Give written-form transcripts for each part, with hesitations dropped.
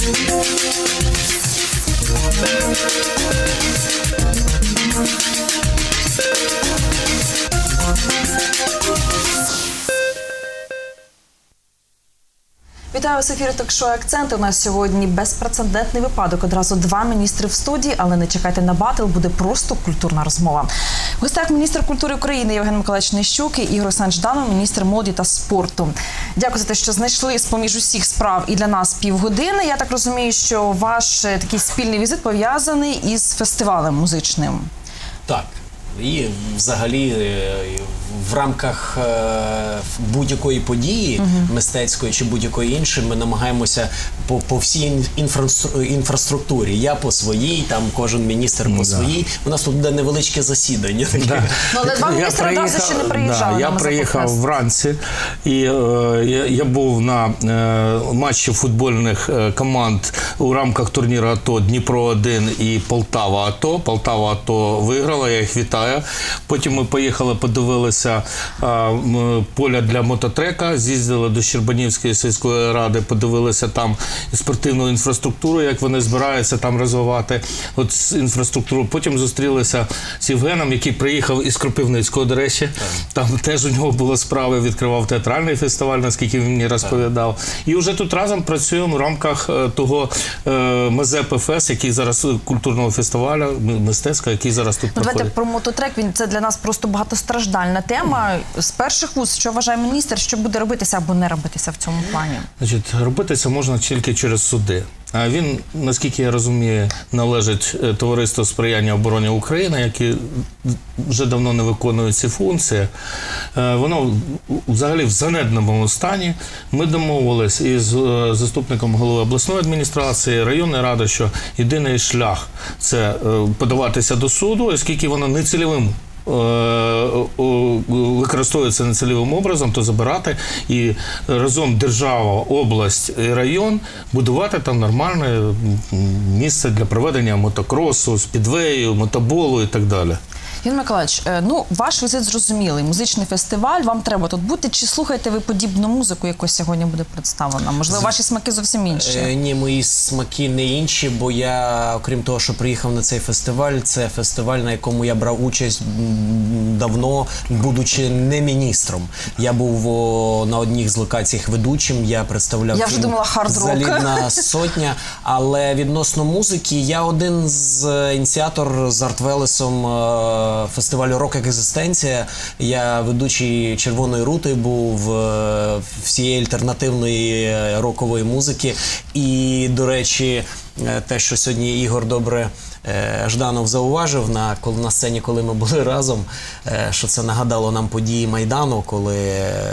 Вітаю вас в ефірі ток-шоу «Акценти». У нас сьогодні безпрецедентний випадок. Одразу два міністри в студії, але не чекайте на батл, буде просто культурна розмова. В гостях міністр культури України Євген Миколайович Нищук і Ігор Олександрович Жданов, міністр молоді та спорту. Дякую за те, що знайшли з-поміж усіх справ і для нас півгодини. Я так розумію, що ваш такий спільний візит пов'язаний із фестивалем музичним. Так. І взагалі в рамках будь-якої події мистецької чи будь-якої іншої ми намагаємося по всій інфраструктурі. Я по своїй, там кожен міністр по своїй. У нас тут буде невеличке засідання. Але два міністри одразу ще не приїжджали. Я приїхав вранці, і я був на матчі футбольних команд у рамках турніру АТО Дніпро-1 і Полтава-АТО. Полтава-АТО виграла, я їх вітаю. Потім ми поїхали, подивилися поля для мототрека, з'їздили до Щербанівської сільської ради, подивилися там спортивну інфраструктуру, як вони збираються там розвивати інфраструктуру. Потім зустрілися з Євгеном, який приїхав із Кропивницького, до речі. Там теж у нього були справи, відкривав театральний фестиваль, наскільки він мені розповідав. І вже тут разом працюємо в рамках того МЗПФС, який зараз культурного фестивалю, мистецького, який зараз тут проходить. Давайте про мототрек. Це для нас просто багатостраждальна тема. З перших вуст, що вважає міністр, що буде робитися або не робитися в цьому плані? Значить, робитися можна тільки через суди. А він, наскільки я розумію, належить Товариству сприяння обороні України, які вже давно не виконують ці функції. Воно взагалі в занедбаному стані. Ми домовились із заступником голови обласної адміністрації, районної ради, що єдиний шлях – це подаватися до суду, оскільки воно нецільовим використовується нецільовим образом, то забирати і разом держава, область і район будувати там нормальне місце для проведення мотокросу, спідвею, мотоболу і так далі. Євген Миколайович, ваш візит зрозумілий. Музичний фестиваль, вам треба тут бути. Чи слухаєте ви подібну музику, яку сьогодні буде представлена? Можливо, ваші смаки зовсім інші? Ні, мої смаки не інші, бо я, окрім того, що приїхав на цей фестиваль, це фестиваль, на якому я брав участь давно, будучи не міністром. Я був на одній з локацій ведучим, я представляв фільм «Залізна сотня», але відносно музики, я один з ініціатор з Артвелесом фестивалю «Рок-екзистенція». Я ведучий «Червоної рути» був, всієї альтернативної рокової музики. І, до речі, те, що сьогодні Ігор добре Жданов зауважив на сцені, коли ми були разом, що це нагадало нам події Майдану, коли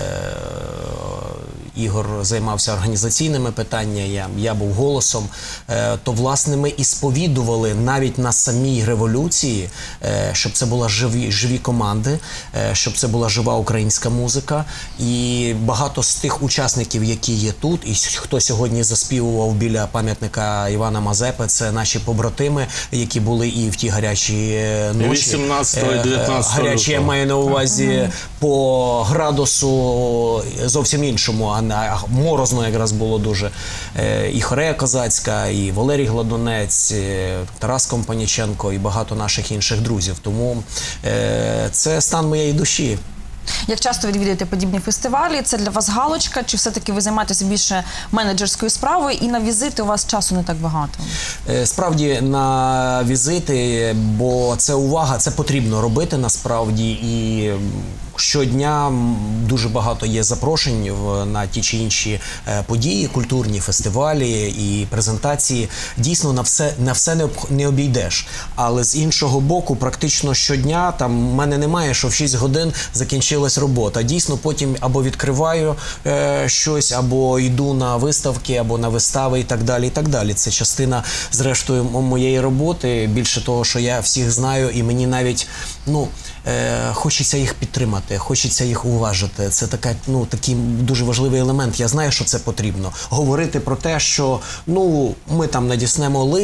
Ігор займався організаційними питаннями, я був голосом, то, власне, ми і сповідували навіть на самій революції, щоб це були живі команди, щоб це була жива українська музика. І багато з тих учасників, які є тут, і хто сьогодні заспівував біля пам'ятника Івана Мазепи, це наші побратими, які були і в ті гарячі ночі. 18-го і 19-го. Гарячі, я маю на увазі, по градусу зовсім іншому, а морозно якраз було дуже. І Хорея Козацька, і Валерій Гладунець, Тарас Компаніченко і багато наших інших друзів. Тому це стан моєї душі. Як часто відвідуєте подібні фестивалі? Це для вас галочка? Чи все-таки ви займаєтеся більше менеджерською справою і на візити у вас часу не так багато? Справді на візити, бо це увага, це потрібно робити насправді. І щодня дуже багато є запрошень на ті чи інші події, культурні фестивалі і презентації. Дійсно, на все не обійдеш. Але з іншого боку, практично щодня, там в мене немає, що в 6 годин закінчилась робота. Дійсно, потім або відкриваю щось, або йду на виставки, або на вистави і так далі, і так далі. Це частина, зрештою, моєї роботи. Більше того, що я всіх знаю, і мені навіть, хочеться їх підтримати, хочеться їх уважити. Це такий дуже важливий елемент. Я знаю, що це потрібно. Говорити про те, що ми там надіснемо лист,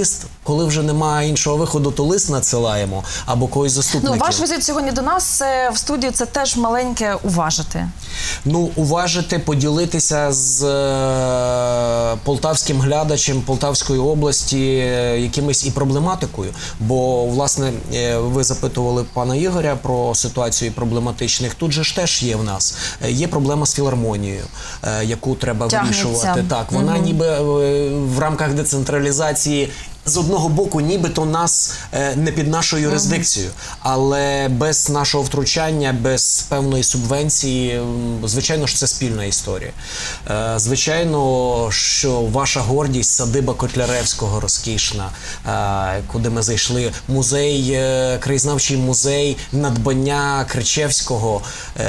коли вже немає іншого виходу, то лист надсилаємо або когось заступників. Ваш візит сьогодні до нас в студію – це теж маленьке уважити. Уважити, поділитися з полтавським глядачем Полтавської області якимись і проблематикою. Бо, власне, ви запитували пана Ігоря про ситуацію проблематичних. Тут же ж теж є в нас. Є проблема з філармонією, яку треба вирішувати. Так, вона ніби в рамках децентралізації з одного боку, нібито нас не під нашу юрисдикцію, але без нашого втручання, без певної субвенції, звичайно ж, це спільна історія. Звичайно, що ваша гордість, садиба Котляревського розкішна, куди ми зайшли, музей, краєзнавчий музей, надбання Кричевського,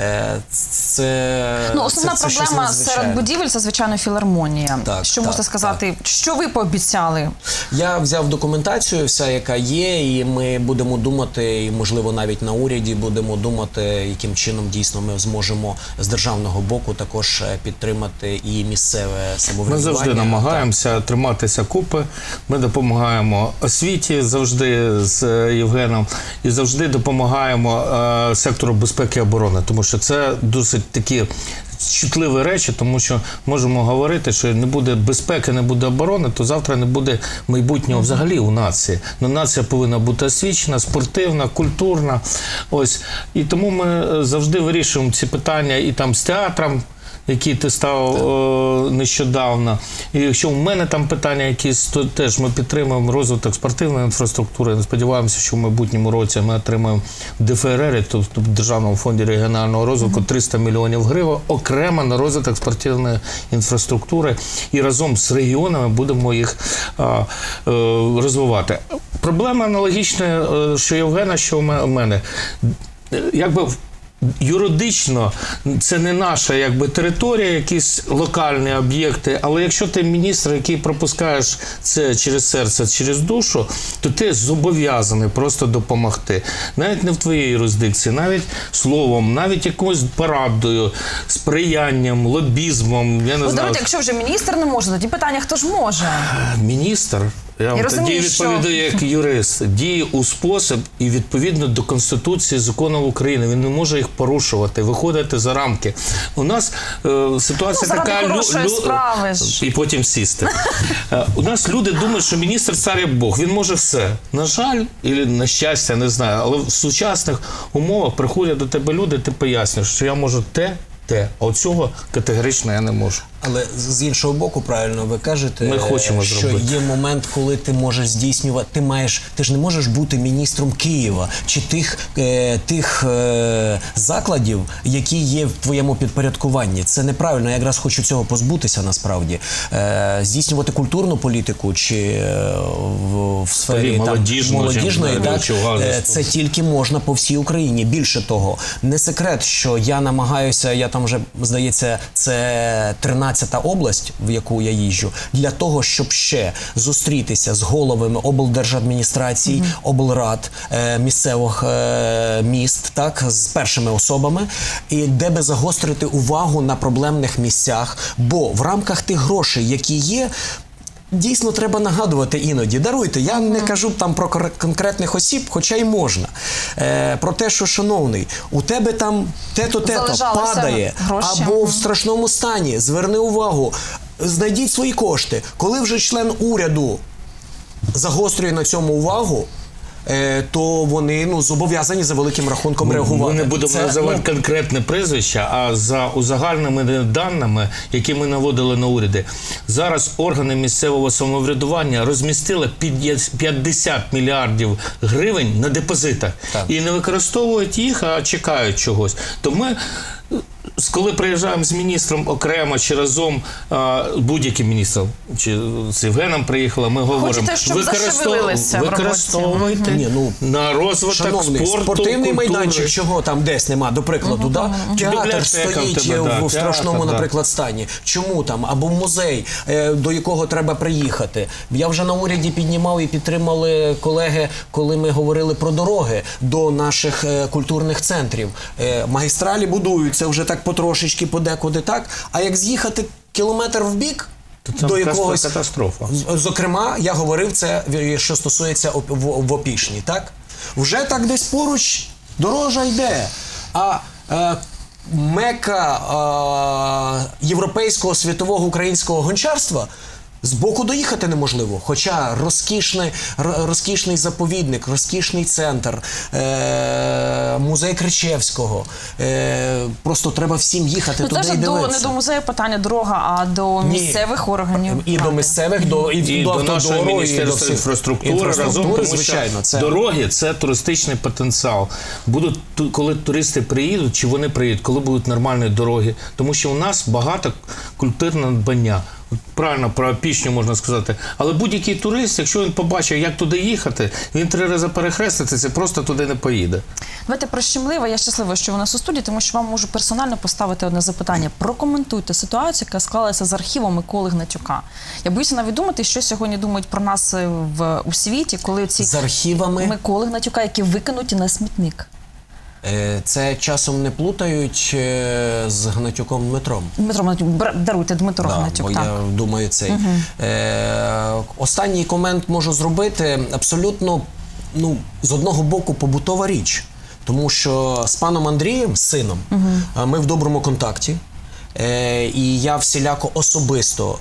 це основна проблема серед будівель – це, звичайно, філармонія. Що можете сказати, що ви пообіцяли? Я взяв документацію, вся, яка є, і ми будемо думати, і, можливо, навіть на уряді будемо думати, яким чином дійсно ми зможемо з державного боку також підтримати і місцеве самоврядування. Ми завжди намагаємося триматися купи, ми допомагаємо освіті завжди з Євгеном і завжди допомагаємо сектору безпеки і оборони, тому що це досить такі чутливі речі, тому що можемо говорити, що не буде безпеки, не буде оборони, то завтра не буде майбутнього взагалі у нації. Но нація повинна бути освічена, спортивна, культурна. Ось. І тому ми завжди вирішуємо ці питання і там з театром, які ти ставив нещодавно. І якщо в мене там питання якісь, то теж ми підтримуємо розвиток спортивної інфраструктури. Сподіваємося, що в майбутньому році ми отримаємо в ДФРР, тобто в Державному фонді регіонального розвитку, 300 мільйонів гривень окремо на розвиток спортивної інфраструктури. І разом з регіонами будемо їх розвивати. Проблема аналогічна, що Євгена, що у мене. Якби юридично це не наша територія, якісь локальні об'єкти, але якщо ти міністр, який пропускаєш це через серце, через душу, то ти зобов'язаний просто допомогти. Навіть не в твоїй юрисдикції, навіть словом, навіть якоюсь порадою, сприянням, лобізмом. Я не знаю. Якщо вже міністр не може, тоді питання, хто ж може? Міністр? Я вам тоді відповідаю як юрист. Діє у спосіб і відповідно до Конституції, законів України. Він не може їх порушувати, виходити за рамки. У нас ситуація така... І потім сісти. У нас люди думають, що міністр цар як Бог. Він може все. На жаль, або на щастя, не знаю. Але в сучасних умовах приходять до тебе люди, ти пояснюєш, що я можу те, а от цього категорично я не можу. Але з іншого боку, правильно ви кажете, ми хочемо що зробити. Є момент, коли ти можеш здійснювати, ти ж не можеш бути міністром Києва чи тих закладів, які є в твоєму підпорядкуванні. Це неправильно, я якраз хочу цього позбутися насправді. Здійснювати культурну політику чи в сфері молодіжної, це тільки можна по всій Україні. Більше того, не секрет, що я намагаюся, я там вже, здається, це 13-та область, в яку я їжджу, для того, щоб ще зустрітися з головами облдержадміністрацій, облрад, місцевих міст, так, з першими особами, і де би загострити увагу на проблемних місцях, бо в рамках тих грошей, які є, дійсно треба нагадувати іноді. Даруйте, я не кажу там про конкретних осіб, хоча й можна. Про те, що, шановний, у тебе там те-то падає, або в страшному стані, зверни увагу, знайдіть свої кошти. Коли вже член уряду загострює на цьому увагу, то вони зобов'язані за великим рахунком реагувати. Ми не будемо називати конкретне прізвище, а за узагальненими даними, які ми наводили на уряди. Зараз органи місцевого самоврядування розмістили 50 мільярдів гривень на депозитах. І не використовують їх, а чекають чогось. То ми... Коли приїжджаємо з міністром окремо чи разом, будь-яким міністром, чи з Євгеном приїхали, ми говоримо, використовуйте на розвиток спорту, спортивний майданчик, чого там десь нема, до прикладу, театр стоїть в страшному, наприклад, стані. Чому там? Або музей, до якого треба приїхати. Я вже на уряді піднімав і підтримали колеги, коли ми говорили про дороги до наших культурних центрів. Магістралі будуються вже так потрошечки, подекуди так, а як з'їхати кілометр в бік, Це до якогось... катастрофа. Зокрема, я говорив це, що стосується в Опішні, так? Вже так десь поруч дорожа йде, а мека європейського, світового, українського гончарства збоку доїхати неможливо. Хоча розкішний заповідник, розкішний центр, музей Кричевського. Просто треба всім їхати туди і дивитися. Це ж не до музею питання дорога, а до місцевих органів. І до місцевих, і до нашого Міністерства інфраструктури разом, тому звичайно, що дороги – це туристичний потенціал. Коли туристи приїдуть, чи вони приїдуть, коли будуть нормальні дороги. Тому що у нас багато культурного надбання. Правильно, про Опішню можна сказати. Але будь-який турист, якщо він побачив, як туди їхати, він 3 рази перехреститься, просто туди не поїде. Давайте про щемливе. Я щаслива, що ви у нас у студії, тому що вам можу персонально поставити одне запитання. Прокоментуйте ситуацію, яка склалася з архівом Миколи Гнатюка. Я боюся навіть думати, що сьогодні думають про нас у світі, коли ці з архівами Миколи Гнатюка, які викинуті на смітник. Це часом не плутають з Гнатюком Дмитром. Дмитро Гнатюк, даруйте, Дмитро Гнатюк, бо так. Я думаю, цей. Останній комент можу зробити абсолютно, з одного боку, побутова річ. Тому що з паном Андрієм, з сином, ми в доброму контакті. І я всіляко особисто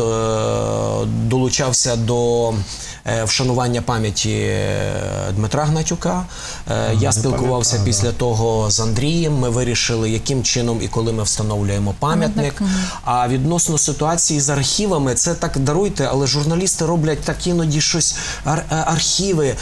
долучався до вшанування пам'яті Дмитра Гнатюка. Я спілкувався після того з Андрієм. Ми вирішили, яким чином і коли ми встановлюємо пам'ятник. А відносно ситуації з архівами, це так, даруйте, але журналісти роблять так іноді щось, архіви.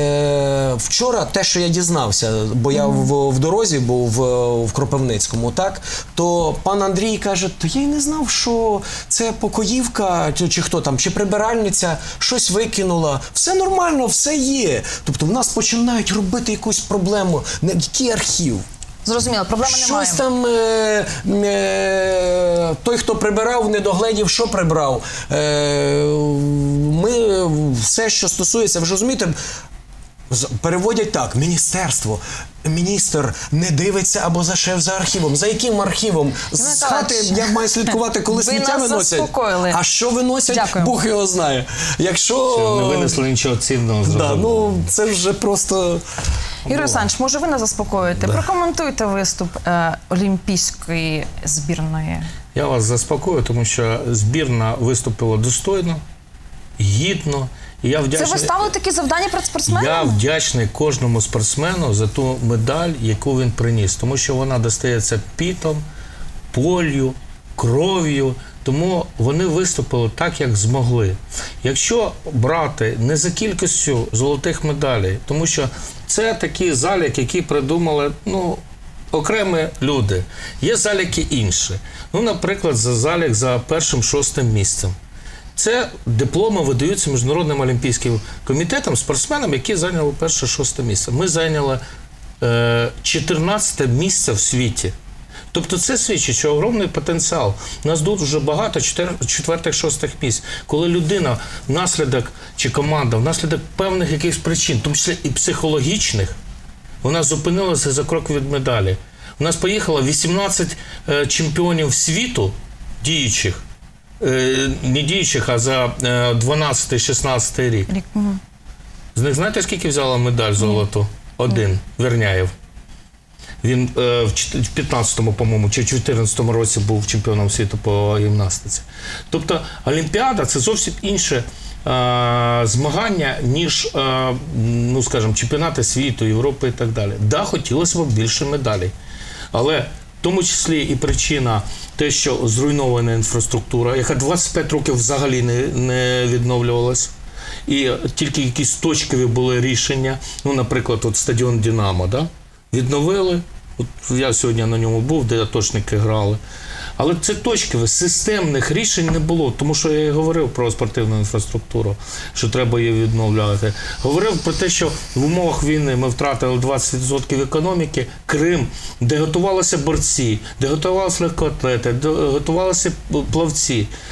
Вчора те, що я дізнався, бо я в дорозі був в Кропивницькому, так, то пан Андрій каже, то я й не знав, що це покоївка, чи хто там, чи прибиральниця щось викинула. Все нормально, все є. Тобто в нас починають робити якусь проблему. Який архів? Зрозуміло, проблеми немає. Щось там той, хто прибирав, не догледів, що прибрав. Ми все, що стосується, ви ж розумієте, переводять так, міністр не дивиться або зашив за архівом. За яким архівом? З хати я маю слідкувати, коли сміття виносять. Ви нас заспокоїли. А що виносять, Дякую. Бог його знає. Якщо... Не винесли нічого цінного зробити. Це вже просто... Ігор Олександрович, може ви нас заспокоїте? Прокоментуйте виступ олімпійської збірної. Я вас заспокою, тому що збірна виступила достойно, гідно. Це ви ставили такі завдання перед спортсменами? Я вдячний кожному спортсмену за ту медаль, яку він приніс. Тому що вона достається пітом, полью, кров'ю. Тому вони виступили так, як змогли. Якщо брати не за кількістю золотих медалей, тому що це такий залік, який придумали, окремі люди. Є заліки інші. Наприклад, залік за 1-6 місцем. Це дипломи видаються Міжнародним олімпійським комітетом спортсменам, які зайняли 1-6 місце. Ми зайняли 14 місце в світі. Тобто це свідчить, що огромний потенціал. У нас дуже багато 4-6 місць. Коли людина внаслідок, чи команда внаслідок певних якихось причин, в тому числі і психологічних, вона зупинилася за крок від медалі. У нас поїхало 18 чемпіонів світу, діючих, не діючих, а за 12-16 рік. З них знаєте, скільки взяла медаль золоту? 1. Верняєв. Він в 15-му, по-моєму, чи в 14-му році був чемпіоном світу по гімнастиці. Тобто Олімпіада – це зовсім інше змагання, ніж, скажімо, чемпіонати світу, Європи і так далі. Да, хотілося б більше медалей. Але в тому числі і причина те, що зруйнована інфраструктура, яка 25 років взагалі не відновлювалась. І тільки якісь точкові були рішення. Наприклад, стадіон «Динамо», да? Відновили. Я сьогодні на ньому був, де атошники грали. Але це точкові, системних рішень не було. Тому що я і говорив про спортивну інфраструктуру, що треба її відновляти. Говорив про те, що в умовах війни ми втратили 20% економіки. Крим, де готувалися борці, де готувалися легкоатлети, де готувалися плавці.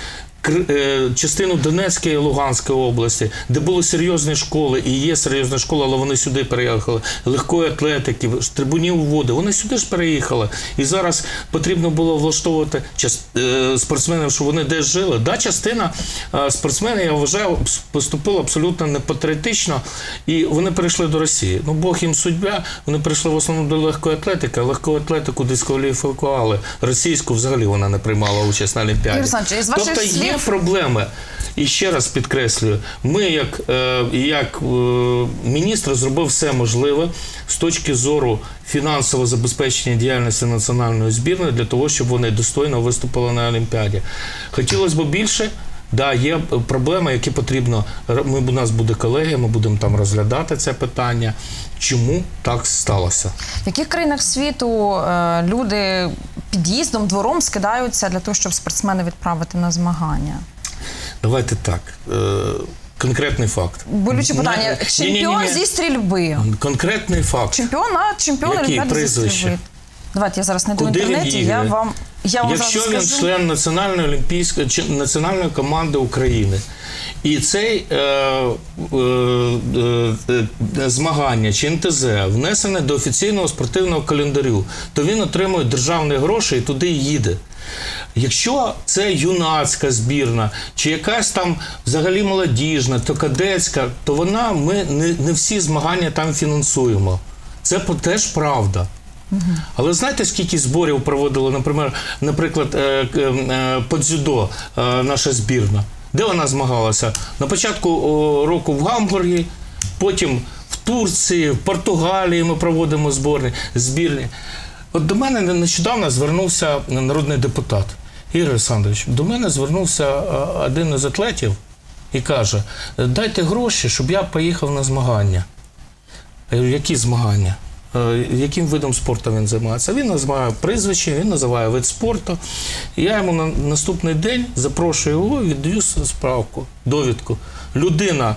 частину Донецької і Луганської області, де були серйозні школи, і є серйозна школа, але вони сюди переїхали, легкої атлетики, трибунів води, вони сюди ж переїхали. І зараз потрібно було влаштовувати спортсменів, щоб вони десь жили. Да, частина спортсменів, я вважаю, поступила абсолютно непатріотично, і вони перейшли до Росії. Ну, Бог їм суддя, вони перейшли в основному до легкої атлетики, а легку атлетику дискваліфікували. Російську взагалі вона не приймала участь на Олімпіаді. Тобто є проблеми. І ще раз підкреслюю, ми як міністр зробив все можливе з точки зору фінансового забезпечення діяльності національної збірної для того, щоб вони достойно виступили на Олімпіаді. Хотілося б більше. Да, є проблеми, які потрібно, у нас буде колегія, ми будемо там розглядати це питання. Чому так сталося? В яких країнах світу люди під'їздом, двором скидаються для того, щоб спортсмени відправити на змагання? Давайте так. Конкретний факт. Болюче питання. Чемпіон зі стрільби. Конкретний факт. Чемпіон Олімпіади зі стрільби. Давайте я зараз знайду в інтернеті, я вам Якщо він член національної команди України, і цей змагання чи НТЗ внесене до офіційного спортивного календарю, то він отримує державні гроші і туди їде. Якщо це юнацька збірна, чи якась там взагалі молодіжна, то кадетська, то ми не всі змагання там фінансуємо. Це теж правда. Але знаєте, скільки зборів проводила, наприклад, по дзюдо наша збірна? Де вона змагалася? На початку року в Гамбургі, потім в Турції, в Португалії ми проводимо збірні. От до мене нещодавно звернувся народний депутат Ігор Олександрович. До мене звернувся один із атлетів і каже: дайте гроші, щоб я поїхав на змагання. Я говорю, які змагання? Яким видом спорту він займається? Він називає прізвище, він називає вид спорту. І я йому на наступний день запрошую його, віддаю справку, довідку. Людина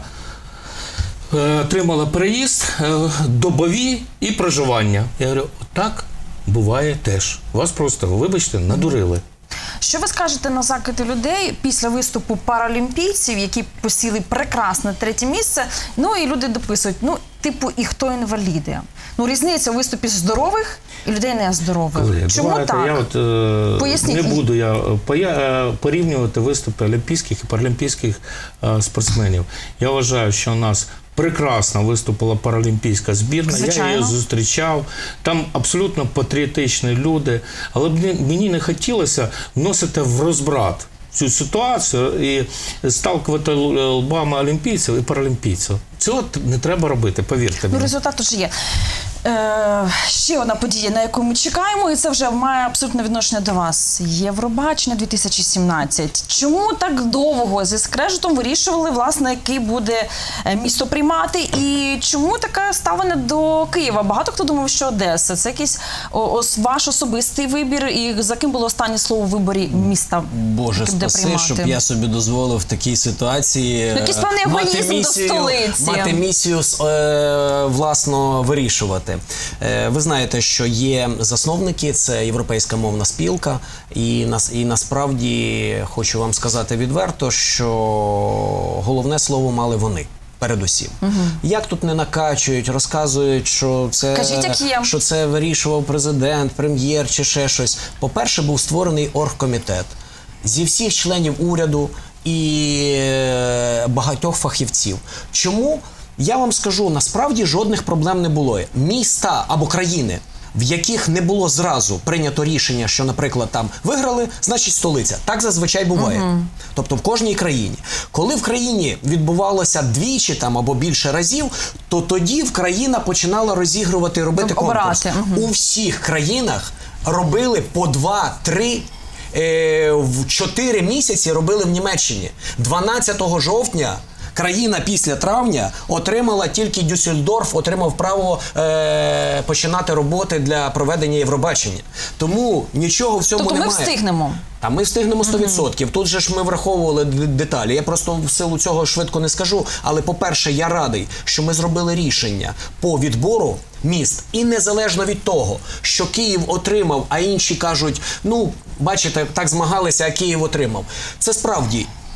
отримала переїзд, добові і проживання. Я говорю, так буває теж. Вас просто, вибачте, надурили. Що ви скажете на закиди людей після виступу паралімпійців, які посіли прекрасне 3-е місце, ну і люди дописують, ну, типу, і хто інваліди? Ну, різниця у виступі здорових і людей нездорових. Чому так? Поясніть. Не буду я порівнювати виступи олімпійських і паралімпійських спортсменів. Я вважаю, що у нас прекрасно виступила паралімпійська збірна, звичайно. Я її зустрічав, там абсолютно патріотичні люди, але мені не хотілося вносити в розбрат цю ситуацію і сталкувати лбами олімпійців і паралімпійців. Цього не треба робити, повірте мені. Ну, результат тут є. Ще одна подія, на яку ми чекаємо, і це вже має абсолютне відношення до вас. Євробачення 2017. Чому так довго зі скрежетом вирішували, власне, який буде місто приймати? І чому таке ставлення до Києва? Багато хто думав, що Одеса. Це якийсь ваш особистий вибір? І за ким було останнє слово у виборі міста? Боже спаси, щоб я собі дозволив в такій ситуації якийсь певний егоїзм до столиці. Мати місію власно вирішувати. Ви знаєте, що є засновники, це Європейська мовна спілка, і насправді хочу вам сказати відверто, що головне слово мали вони. Передусім. Як тут не накачують, розказують, що це вирішував президент, прем'єр чи ще щось. По-перше, був створений оргкомітет зі всіх членів уряду і багатьох фахівців. Чому? Я вам скажу, насправді жодних проблем не було. Міста або країни, в яких не було зразу прийнято рішення, що, наприклад, там виграли, значить столиця. Так зазвичай буває. Тобто в кожній країні. Коли в країні відбувалося двічі там, або більше разів, то тоді країна починала розігрувати, робити конкурс. У всіх країнах робили по 2-3 в 4 місяці робили в Німеччині. 12 жовтня країна після травня отримала, тільки Дюссельдорф отримав право починати роботи для проведення Євробачення. Тому нічого в цьому немає. Тобто ми встигнемо? А ми встигнемо 100%. Тут же ж ми враховували деталі. Я просто в силу цього швидко не скажу. Але, по-перше, я радий, що ми зробили рішення по відбору міст. І незалежно від того, що Київ отримав, а інші кажуть, ну, бачите, так змагалися, а Київ отримав. Це справді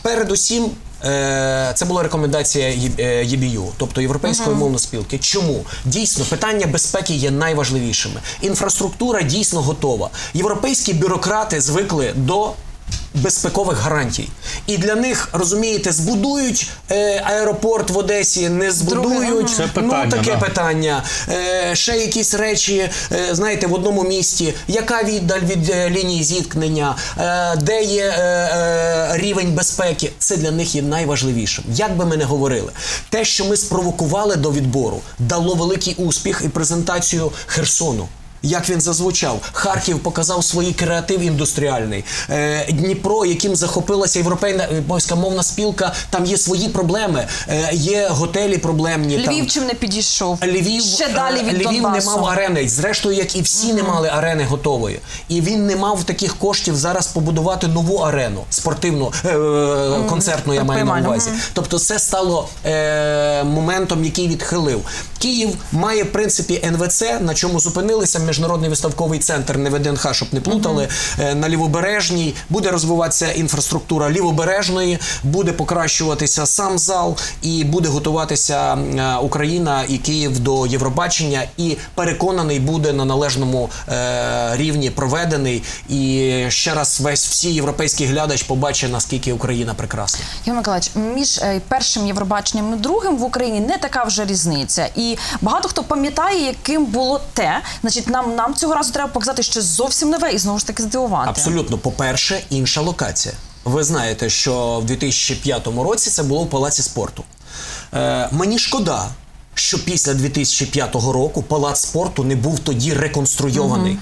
Передусім, це була рекомендація ЄБЮ, тобто Європейської мовної спілки. Чому? Дійсно, питання безпеки є найважливішими. Інфраструктура дійсно готова. Європейські бюрократи звикли до безпекових гарантій. І для них, розумієте, збудують аеропорт в Одесі, не збудують, це питання, таке питання. Ще якісь речі, знаєте, в одному місті, яка віддаль від лінії зіткнення, де є рівень безпеки, це для них є найважливішим. Як би ми не говорили, те, що ми спровокували до відбору, дало великий успіх і презентацію Херсону. Як він зазвучав. Харків показав свій креатив індустріальний. Дніпро, яким захопилася Європейська мовна спілка, там є свої проблеми. Є готелі проблемні. Львів чим не підійшов? Ще далі від Львів Донбасу. не мав арени. Зрештою, як і всі не мали арени готової. І він не мав таких коштів зараз побудувати нову арену. Спортивну, концертну, я маю на увазі. Тобто це стало моментом, який відхилив. Київ має, в принципі, НВЦ, на чому зупинилися, Міжнародний виставковий центр, не ВДНХ, щоб не плутали, на Лівобережній, буде розвиватися інфраструктура Лівобережної, буде покращуватися сам зал і буде готуватися Україна і Київ до Євробачення, і переконаний буде на належному рівні проведений, і ще раз всі європейський глядач побачить, наскільки Україна прекрасна. Євген Миколаївич, між першим Євробаченням і другим в Україні не така вже різниця. І багато хто пам'ятає, яким було те. Значить, нам цього разу треба показати щось зовсім нове і знову ж таки здивувати. Абсолютно. По-перше, інша локація. Ви знаєте, що в 2005 році це було в Палаці спорту. Мені шкода, що після 2005 року Палац спорту не був тоді реконструйований.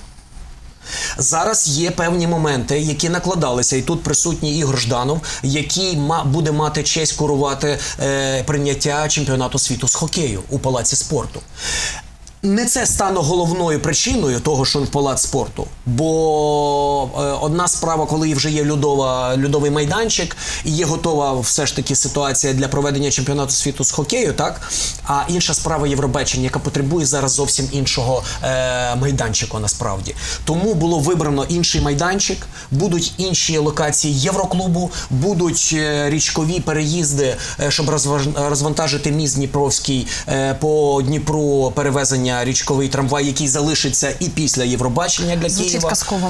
Зараз є певні моменти, які накладалися, і тут присутній Ігор Жданов, який буде мати честь курувати прийняття чемпіонату світу з хокею у Палаці спорту. Не це стане головною причиною того, що він в Палац спорту, бо одна справа, коли вже є льодовий майданчик і є готова все ж таки ситуація для проведення чемпіонату світу з хокею, так? А інша справа Євробачення, яка потребує зараз зовсім іншого майданчику насправді. Тому було вибрано інший майданчик, будуть інші локації Євроклубу, будуть річкові переїзди, щоб розвантажити міст Дніпровський по Дніпру, перевезення річковий трамвай, який залишиться і після Євробачення для Звучить Києва. казково.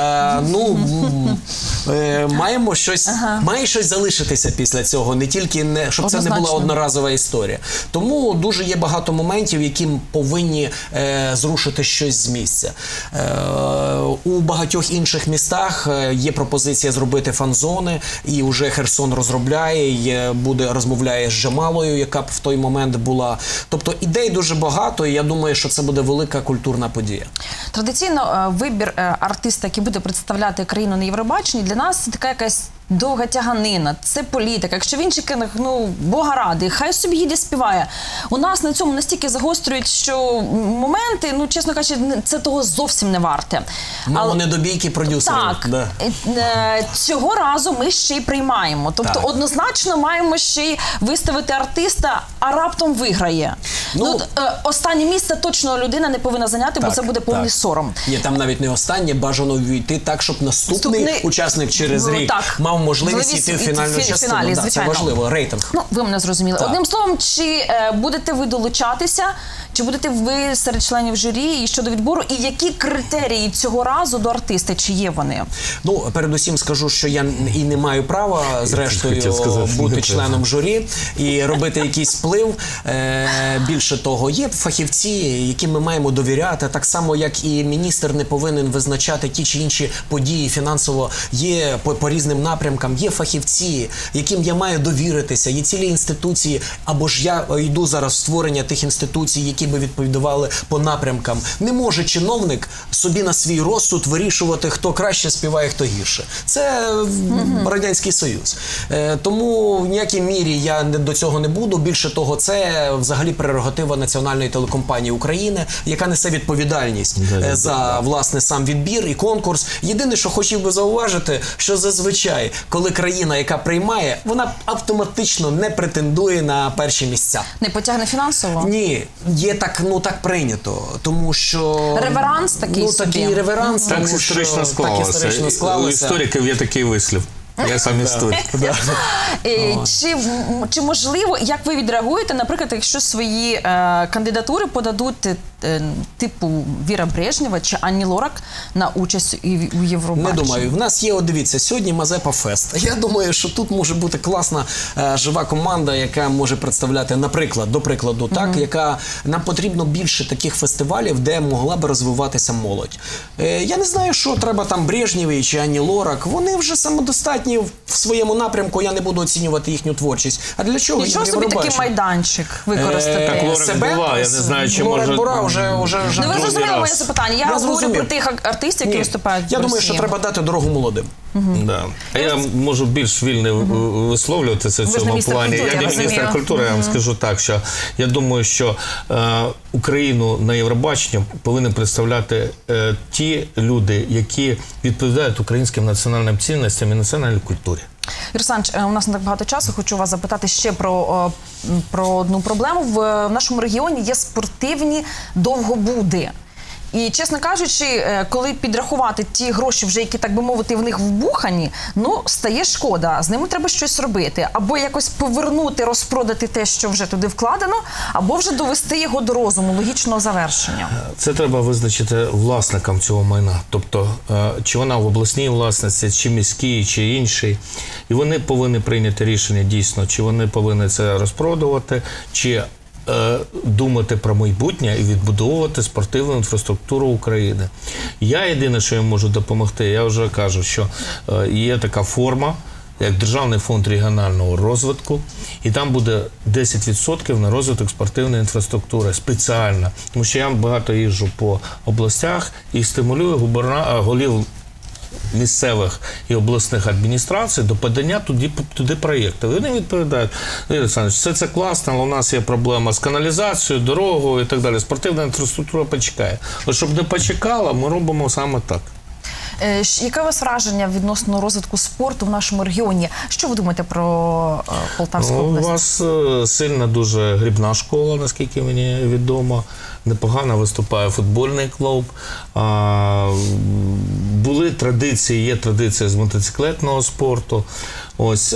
Маємо щось, має щось залишитися після цього, не тільки, щоб це не була одноразова історія. Тому дуже є багато моментів, які повинні зрушити щось з місця. У багатьох інших містах є пропозиція зробити фан-зони, і вже Херсон розробляє, розмовляє з Джамалою, яка б в той момент була. Тобто ідей дуже багато, і я думаю, що це буде велика культурна подія. Традиційно вибір артиста, який буде представляти країну на Євробаченні, для нас це така якась довга тяганина, це політика. Якщо в інших країнах, Бога ради, хай собі їде співає. У нас на цьому настільки загострюють, що моменти, чесно кажучи, це того зовсім не варте. Мало недобійки продюсерів. Так. Да. Цього разу ми ще й приймаємо. Тобто однозначно маємо ще й виставити артиста, а раптом виграє. Останнє місце точно людина не повинна зайняти, бо це буде повний сором. Є там навіть не останнє, бажано ввійти так, щоб наступний учасник через рік мав можливість йти в фінальну частину. Це важливо, рейтинг. Ви мене зрозуміли. Одним словом, чи будете ви долучатися, чи будете ви серед членів журі і щодо відбору, і які критерії цього разу до артиста, чи є вони? Передусім скажу, що я і не маю права, зрештою, бути членом журі і робити якийсь вплив. Більше того, є фахівці, яким ми маємо довіряти, так само, як і міністр не повинен визначати ті чи інші події фінансово, є по різним напрямкам, є фахівці, яким я маю довіритися, є цілі інституції, або ж я йду зараз в створення тих інституцій, які би відповідали по напрямкам. Не може чиновник собі на свій розсуд вирішувати, хто краще співає, хто гірше. Це Радянський Союз. Тому в ніякій мірі я до цього не буду. Більше того, це взагалі прерогатива Національної телекомпанії України, яка несе відповідальність за, власне, сам відбір і конкурс. Єдине, що хотів би зауважити, що зазвичай, коли країна, яка приймає, вона автоматично не претендує на перші місця. Не потягне фінансово? Ні, є так, так прийнято, тому що... Реверанс такий собі? Такий реверанс, так історично склалося. У істориків є такий вислів. Я сам із тут. Чи можливо, як ви відреагуєте, наприклад, якщо свої кандидатури подадуть типу Віра Брежнєва чи Ані Лорак на участь у Євробаченні? Не думаю. В нас є, от дивіться, сьогодні Мазепа Фест. Я думаю, що тут може бути класна жива команда, яка може представляти, наприклад, до прикладу, так, яка нам потрібно більше таких фестивалів, де могла би розвиватися молодь. Я не знаю, що треба там Брежнєвій чи Ані Лорак. Вони вже самодостатні в своєму напрямку, я не буду оцінювати їхню творчість. А для чого їм Нічого собі такий майданчик використати? Так Лорак була, я не знаю, чи може... Ну, ви зрозуміли моє запитання. Я говорю про тих артистів, які виступають в Я думаю, Росії. що треба дати дорогу молодим. Да. А я можу більш вільно висловлюватися в цьому плані. Я не міністр культури, я вам скажу так, що я думаю, що Україну на Євробаченні повинні представляти ті люди, які відповідають українським національним цінностям і національній культурі. Юрій Олександрович, у нас не так багато часу. Хочу вас запитати ще про одну проблему. В нашому регіоні є спортивні довгобуди. І, чесно кажучи, коли підрахувати ті гроші, вже які, так би мовити, в них вбухані, ну, стає шкода. З ними треба щось робити. Або якось повернути, розпродати те, що вже туди вкладено, або вже довести його до розуму, логічного завершення. Це треба визначити власникам цього майна. Тобто, чи вона в обласній власності, чи міській, чи іншій. І вони повинні прийняти рішення дійсно, чи вони повинні це розпродувати, чи думати про майбутнє і відбудовувати спортивну інфраструктуру України. Я єдине, що їм можу допомогти, я вже кажу, що є така форма, як Державний фонд регіонального розвитку, і там буде 10% на розвиток спортивної інфраструктури спеціально. Тому що я багато їжджу по областях і стимулюю голів місцевих і обласних адміністрацій до подання туди проєктів. Вони відповідають: Юрій Олександрович, все це класно, але у нас є проблема з каналізацією, дорогою і так далі. Спортивна інфраструктура почекає. Але щоб не почекала, ми робимо саме так. Яке у вас враження відносно розвитку спорту в нашому регіоні? Що ви думаєте про Полтавську область? У вас сильна дуже грібна школа, наскільки мені відомо. Непогано виступає футбольний клуб. Були традиції, є традиція з мотоциклетного спорту. Ось,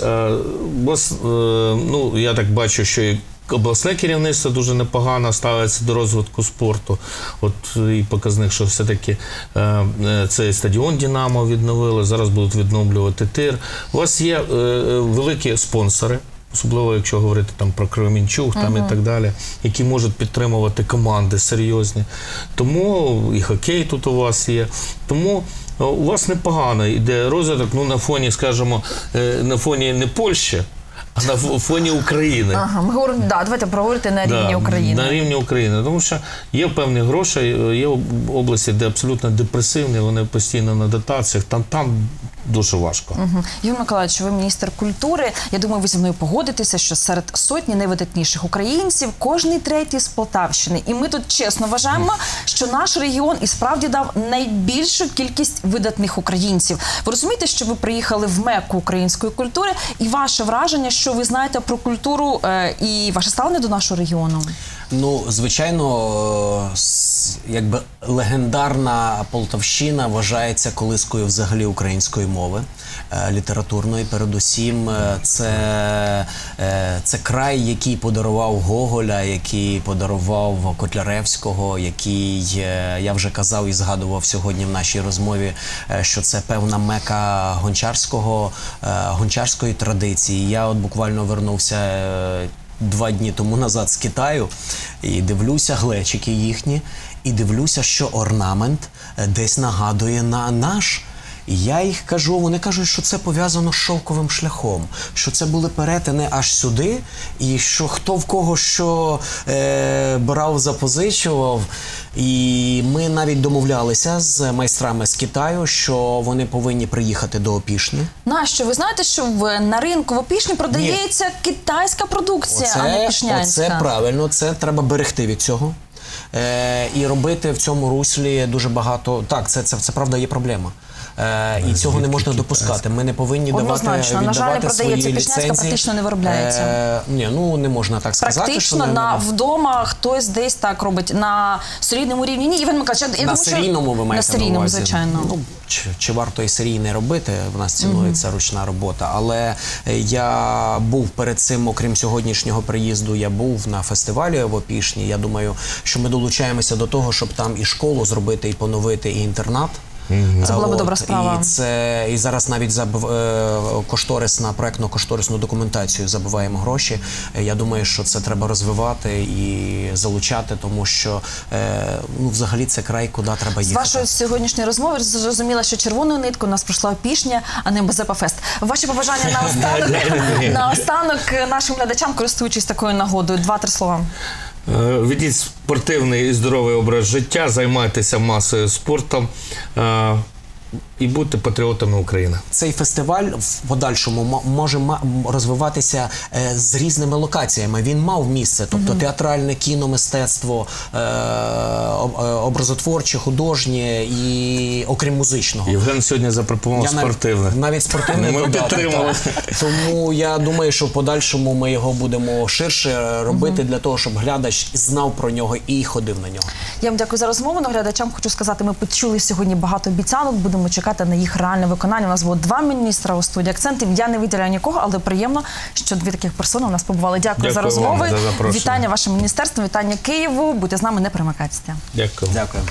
ну, я так бачу, що і обласне керівництво дуже непогано ставиться до розвитку спорту. От і показник, що все-таки цей стадіон «Динамо» відновили, зараз будуть відновлювати тир. У вас є великі спонсори, особливо якщо говорити там про Кременчуг там і так далі, які можуть підтримувати команди серйозні. Тому і хокей тут у вас є. Тому у вас непогано йде розвиток, ну, на фоні, скажімо, на фоні не Польщі, а на фоні України. Ага, ми говоримо, да, давайте проговорити на рівні України. На рівні України, тому що є певні гроші, є області, де абсолютно депресивні, вони постійно на дотаціях, там дуже важко. Юрій Миколаївич, ви міністр культури. Я думаю, ви зі мною погодитеся, що серед сотні найвидатніших українців кожний третій з Полтавщини. І ми тут чесно вважаємо, що наш регіон і справді дав найбільшу кількість видатних українців. Ви розумієте, що ви приїхали в Мекку української культури, і ваше враження, що ви знаєте про культуру і ваше ставлення до нашого регіону? Ну, звичайно, якби легендарна Полтавщина вважається колискою взагалі української мови, літературної. Передусім, це край, який подарував Гоголя, який подарував Котляревського, який, я вже казав і згадував сьогодні в нашій розмові, що це певна мека гончарської традиції. Я от буквально вернувся 2 дні тому назад з Китаю і дивлюся глечики їхні, і дивлюся, що орнамент десь нагадує на наш. І я їх кажу, вони кажуть, що це пов'язано з шовковим шляхом, що це були перетини аж сюди, і що хто в кого що брав, запозичував. І ми навіть домовлялися з майстрами з Китаю, що вони повинні приїхати до Опішні. Нащо? Ви знаєте, що на ринку в Опішні продається китайська продукція, а не пішнянська? Оце правильно, це треба берегти від цього. І робити в цьому руслі дуже багато. Так, це правда є проблема. І цього не можна допускати. Ми не повинні Однозначно. На жаль, не віддавати свої продається Пішнянська, ліцензії. практично не виробляється. Ні, ну не можна так сказати. Практично вдома хтось десь так робить. На серійному рівні ні. Іван Миколаївич, На серійному ви маєте на увазі? Звичайно. Ну, чи варто і серійне робити, в нас цінується ручна робота. Але я був перед цим, окрім сьогоднішнього приїзду, я був на фестивалі в Опішні. Я думаю, що ми долучаємося до того, щоб там і школу зробити, і поновити, і інтернат. Це була б добра справа. І зараз навіть на проектно-кошторисну документацію забуваємо гроші. Я думаю, що це треба розвивати і залучати, тому що взагалі це край, куди треба їхати. З вашої сьогоднішньої розмови зрозуміла, що червоною ниткою у нас пройшла Опішня, а не Мазепа-фест. Ваші побажання наостанок нашим глядачам, користуючись такою нагодою. 2-3 слова. Ведіть спортивний і здоровий образ життя, займайтеся масою спортом і будьте патріотами України. Цей фестиваль в подальшому може розвиватися з різними локаціями. Він мав місце, тобто театральне, кіномистецтво, образотворче, художнє і окрім музичного. Євген сьогодні запропонував спортивне. Навіть спортивне. Ми підтримали. Тому я думаю, що в подальшому ми його будемо ширше робити для того, щоб глядач знав про нього і ходив на нього. Я вам дякую за розмову. Глядачам хочу сказати, ми почули сьогодні багато обіцянок, будемо чекати на їх реальне виконання. У нас було 2 міністра у студії «Акцентів». Я не виділяю нікого, але приємно, що 2 таких персони у нас побували. Дякую за розмови. Вітання вашим міністерствам, вітання Києву. Будьте з нами, не перемикайтеся. Дякую. Дякую.